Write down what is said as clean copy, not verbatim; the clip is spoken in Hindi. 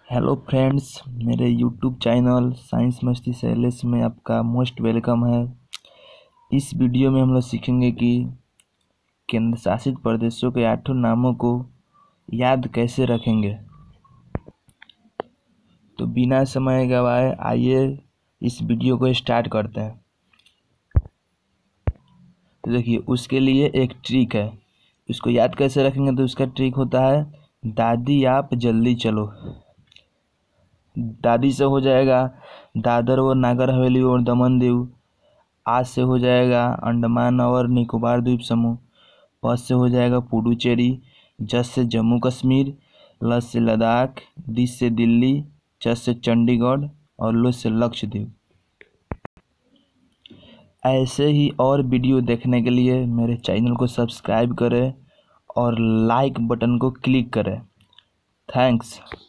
हेलो फ्रेंड्स, मेरे यूट्यूब चैनल साइंस मस्ती सैलेस में आपका मोस्ट वेलकम है। इस वीडियो में हम लोग सीखेंगे कि केंद्र शासित प्रदेशों के 8 नामों को याद कैसे रखेंगे। तो बिना समय गवाए आइए इस वीडियो को स्टार्ट करते हैं। तो देखिए, उसके लिए एक ट्रिक है। इसको याद कैसे रखेंगे तो उसका ट्रिक होता है दादी आप जल्दी चलो। दादी से हो जाएगा दादर और नागर हवेली और दमन दीव। आज से हो जाएगा अंडमान और निकोबार द्वीप समूह। प से हो जाएगा पुडुचेरी। ज से जम्मू कश्मीर। ल से लद्दाख। द से दिल्ली। च से चंडीगढ़ और ल से लक्षद्वीप। ऐसे ही और वीडियो देखने के लिए मेरे चैनल को सब्सक्राइब करें और लाइक बटन को क्लिक करें। थैंक्स।